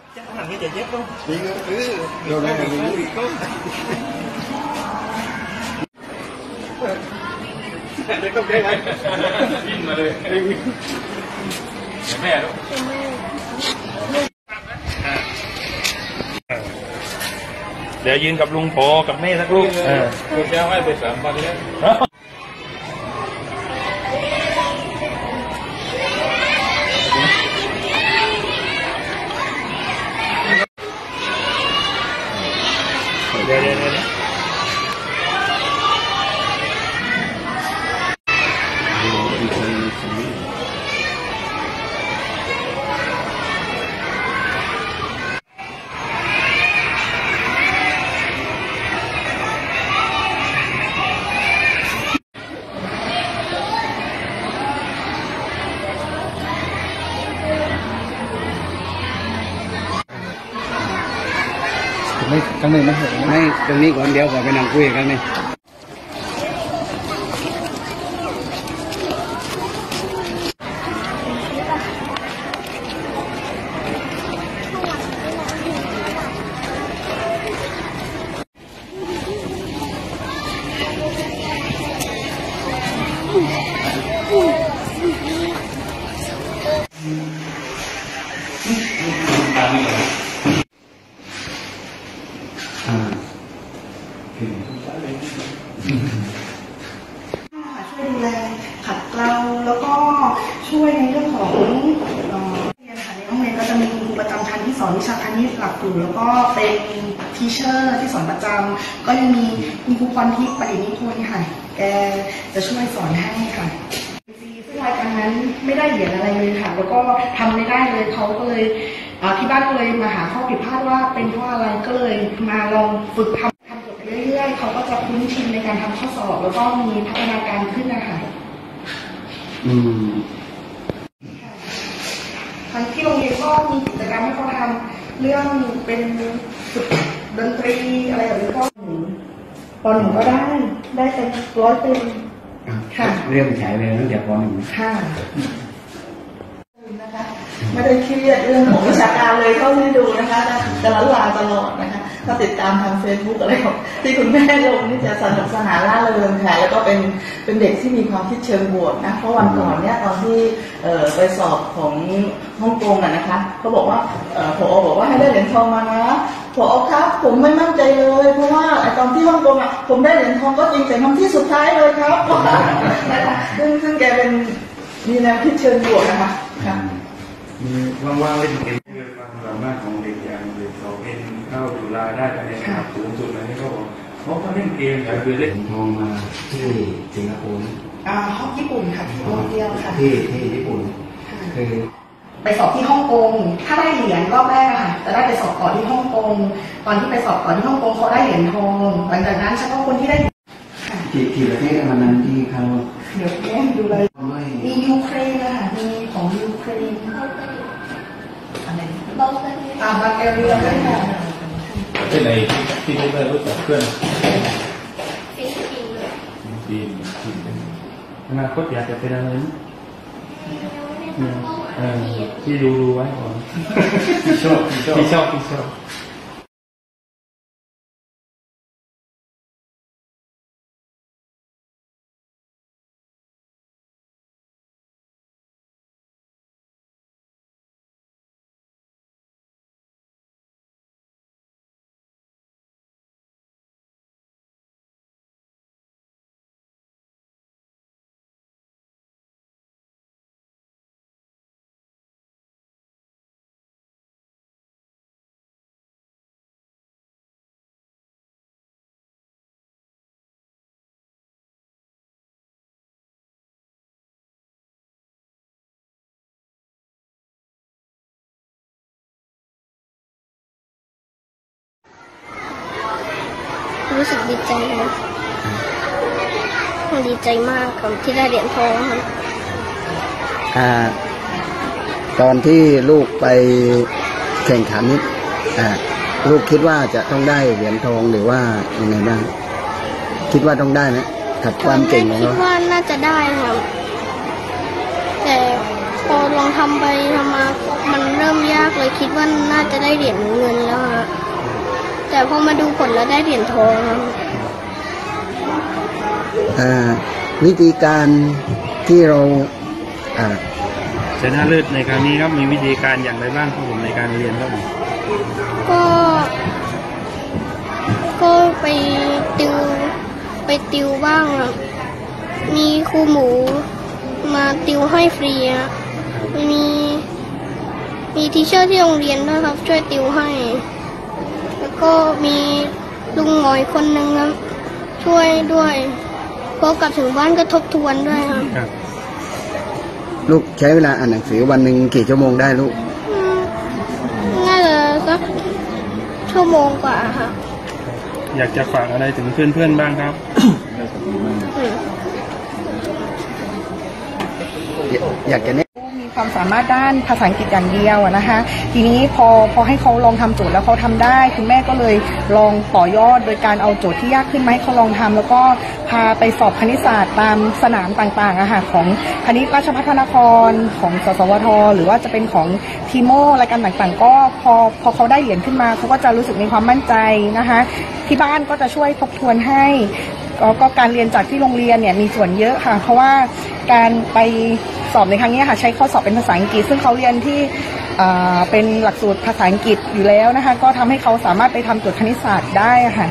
chắc thằng cái chạy chết không đi cứ rồi này đi có để không cái này in mà đây mẹ đâuเดี๋ยวยืนกับลุงโผกับแม่สักลูกคุณจะให้ไป3 วันเลยเดี๋ยวไม่ครั้งหนึ่งไม่เห็นไม่ตรงนี้ก่อนเดี๋ยวขอไปนั่งคุยกันนี่ช่วยดูแลขัดเกลาแล้วก็ช่วยในเรื่องของเรียนค่ะในห้องเรียนก็จะมีครูประจำชั้นที่สอนวิชาคณิตหลักสูตรแล้วก็เป็นทีเชอร์ที่สอนประจำก็ยังมีคุณครูพรทิพย์ประดิษฐ์นิพนธ์ค่ะแกจะช่วยสอนให้ค่ะซึ่งรายการนั้นไม่ได้เหรียญอะไรเลยค่ะแล้วก็ทำไม่ได้เลยเขาก็เลยที่บ้านก็เลยมาหาข้อผิดพลาดว่าเป็นเพราะอะไรก็เลยมาลองฝึกทำจบไปเรื่อยๆเขาก็จะคุ้นชินในการทำข้อสอบแล้วก็มีพัฒนาการขึ้นนะคะทางที่โรงเรียนก็มีกิจกรรมให้เขาทำเรื่องเป็นฝึกดนตรีอะไรแบบนี้ก็ป.1ก็ได้เป็น100%ค่ะเรื่องฉายเลยตั้งแต่ป.1 ค่ะนะคะไม่ได้เครียดเรื่องของวิชาการเลยเท่าที่ดูนะคะจะละลาตลอดนะคะถ้าติดตามทาง Facebook อะไรของที่คุณแม่ลงนี่จะสนุกสนานร่าเริงค่ะแล้วก็เป็นเด็กที่มีความคิดเชิงบวกนะเพราะวันก่อนเนี่ยตอนที่ไปสอบของฮ่องกงนะคะเขาบอกว่าผอ.บอกว่าให้ได้เหรียญทองมานะผอ.ครับผมไม่มั่นใจเลยเพราะว่าตอนที่ฮ่องกงผมได้เหรียญทองก็จริงแต่ทำที่สุดท้ายเลยครับนะคะซึ่งแกเป็นมีแนวคิดเชิงบวกนะคะมีว่างๆเล่นเกมความสามารถของเด็กอย่างเด็กเขาเป็นเข้าจุฬาได้คะแนนสูงสุดอะไรนี่ก็บอกเขาก็เล่นเกมแต่คือเล่นทองมาที่สิงคโปร์ฮอกญี่ปุ่นค่ะโรงเรียนค่ะที่ญี่ปุ่นคือไปสอบที่ฮ่องกงถ้าได้เหรียญรอบแรกค่ะจะได้ไปสอบต่อที่ฮ่องกงตอนที่ไปสอบต่อที่ฮ่องกงเขาได้เหรียญทองหลังจากนั้นเฉพาะคนที่ได้กี่ประเทศวันนั้นที่เขาเดี๋ยวแย่ดูเลยมียูเครนนะคะมีของยูเครนอะไรบัลแกเรียด้วยค่ะที่ไหนที่ไม่ได้รู้จักเพื่อนฟิลิปปินส์อนาคตอยากจะเป็นอะไรที่ดูไว้ก่อนที่ชอบรู้สึกดีใจนะดีใจมากครับที่ได้เหรียญทองครับตอนที่ลูกไปแข่งขันนี้ลูกคิดว่าจะต้องได้เหรียญทองหรือว่ายังไงบ้างคิดว่าต้องได้ไหมกับความเก่งของเราคิดว่าน่าจะได้ครับแต่พอลองทำไปทำมามันเริ่มยากเลยคิดว่าน่าจะได้เหรียญเงินแล้วฮะแต่พอมาดูผลแล้วได้เหรียญทองครับวิธีการที่เราชนะเลิศในครั้งนี้ครับมีวิธีการอย่างไรบ้างครับผมในการเรียนครับผมก็ไปติวบ้างครับมีครูหมูมาติวให้ฟรีครับมีทีเชอร์ที่โรงเรียนด้วยครับช่วยติวให้แล้วก็มีลุงหงอยคนหนึ่งครับช่วยด้วยพอกลับถึงบ้านก็ทบทวนด้วยครับลูกใช้เวลาอ่านหนังสือวันหนึ่งกี่ชั่วโมงได้ลูกน่าจะสักชั่วโมงกว่าค่ะอยากจะฝากอะไรถึงเพื่อนๆบ้างครับอยากจะมีความสามารถด้านภาษาอังกฤษอย่างเดียวนะคะทีนี้พอให้เขาลองทำโจทย์แล้วเขาทำได้คุณแม่ก็เลยลองต่อยอดโดยการเอาโจทย์ที่ยากขึ้นมาให้เขาลองทำแล้วก็พาไปสอบคณิตศาสตร์ตามสนามต่างๆอะค่ะของคณิตราชภัฏพระนครของสสวทหรือว่าจะเป็นของทีโมรายการต่างๆก็พอเขาได้เหรียญขึ้นมาเขาก็จะรู้สึกมีความมั่นใจนะคะที่บ้านก็จะช่วยทบทวนให้ก็การเรียนจากที่โรงเรียนเนี่ยมีส่วนเยอะค่ะเพราะว่าการไปสอบในครั้งนี้ค่ะใช้ข้อสอบเป็นภาษาอังกฤษซึ่งเขาเรียนที่เป็นหลักสูตรภาษาอังกฤษอยู่แล้วนะคะก็ทำให้เขาสามารถไปทำโจทย์คณิตศาสตร์ได้ค่ะ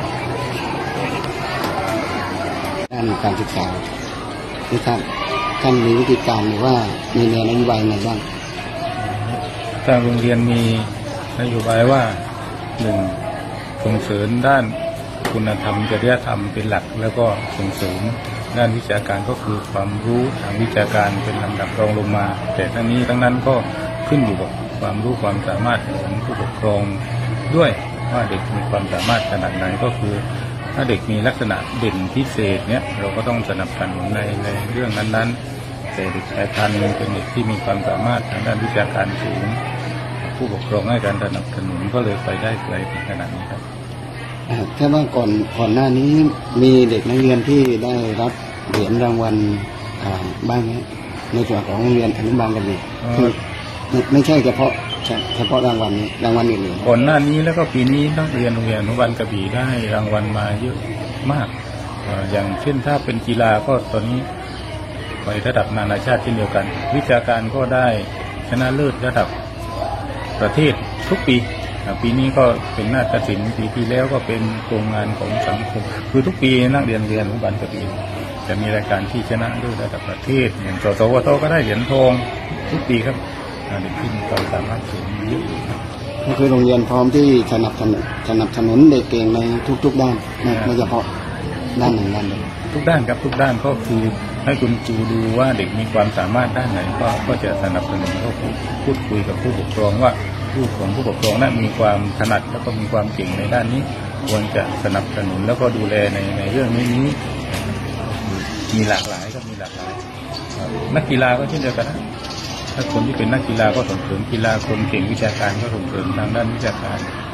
ด้านการศึกษานะครับท่านมีวิธีการหรือว่ามีแนวนโยบายอะไรบ้างทางโรงเรียนมีนโยบายว่า1ส่งเสริมด้านคุณธรรมจริยธรรมเป็นหลักแล้วก็ส่งเสริมด้านวิชาการก็คือความรู้ทางวิชาการเป็นลำดับรองลงมาแต่ทั้งนี้ทั้งนั้นก็ขึ้นอยู่กับความรู้ความสามารถของผู้ปกครองด้วยว่าเด็กมีความสามารถขนาดไหนก็คือถ้าเด็กมีลักษณะเด่นพิเศษเนี่ยเราก็ต้องสนับสนุนในเรื่องนั้นๆแต่เด็กชายพันธุ์เป็นเด็กที่มีความสามารถทางด้านวิชาการสูงผู้ปกครองให้การสนับสนุนก็เลยไปได้ไกลถึงขนาดนี้ครับแค่ว่าก่อนหน้านี้มีเด็กนักเรียนที่ได้รับเหรียญรางวัลบ้างไหมในส่วนของโรงเรียนอนุบาลกันนี่คือไม่ใช่เฉพาะรางวัลนี้รางวัลอื่นก่อนหน้านี้แล้วก็ปีนี้นักเรียนโรงเรียนอนุบาลกระบี่ได้รางวัลมาเยอะมากอย่างเช่นถ้าเป็นกีฬาก็ตอนนี้ไประดับนานาชาติเช่นเดียวกันวิชาการก็ได้ชนะเลิศระดับประเทศทุกปีปีนี้ก็เป็นนาฏศิลป์ปีที่แล้วก็เป็นโครงงานของสังคมคือทุกปีนักเรียนอนุบาลกระบี่จะมีรายการที่ชนะเลิศระดับประเทศอย่างสสวทก็ได้เหรียญทองทุกปีครับเด็กที่มีความสามารถสูงเยอะก็คือโรงเรียนพร้อมที่สนับสนุนเด็กเก่งในทุกด้านไม่เฉพาะด้านหนึ่งด้านเดียวทุกด้านครับทุกด้านก็คือให้คุณครูดูว่าเด็กมีความสามารถด้านไหนก็จะสนับสนุนเขาพูดคุยกับผู้ปกครองว่าผู้ปกครองนั้นมีความถนัดแล้วก็มีความเก่งในด้านนี้ควรจะสนับสนุนแล้วก็ดูแลในเรื่องนี้มีหลากหลายก็มีหลากหลายนักกีฬาก็เช่นเดียวกันนะถ้าคนที่เป็นนักกีฬาก็ส่งเสริมกีฬาคนเก่งวิชาการก็ส่งเสริมทางด้านวิชาการ